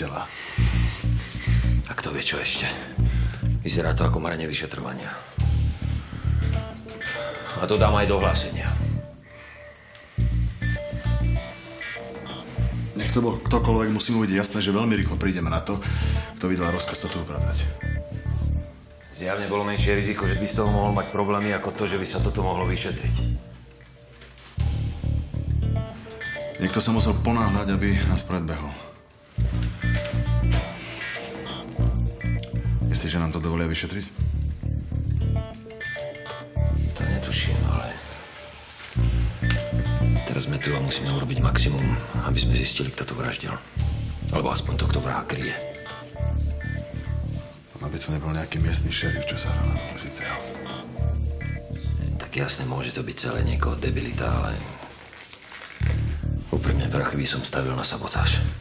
tela. A kto vie, čo ešte? Vyzerá to ako marenie vyšetrovania. A to dám aj do hlásenia. Nech to bol ktokoľvek, musí mu byť jasné, že veľmi rýchlo prídeme na to, kto vydal rozkaz to tu upratať. Zjavne bolo menšie riziko, že by z toho mohol mať problémy, ako to, že by sa toto mohlo vyšetriť. Niekto sa musel ponáhľať, aby nás predbehol. Myslíš, že nám to dovolia vyšetriť? To netuším, ale... Teraz sme tu a musíme urobiť maximum, aby sme zistili, kto tu vraždil. Alebo aspoň to, kto vraha kryje. Aby to nebol nejaký miestny šerif, čo sa hrá na dôležitého. Tak jasne, môže to byť celé niekoho debilita, ale... Úprimne, prachy by som stavil na sabotáž.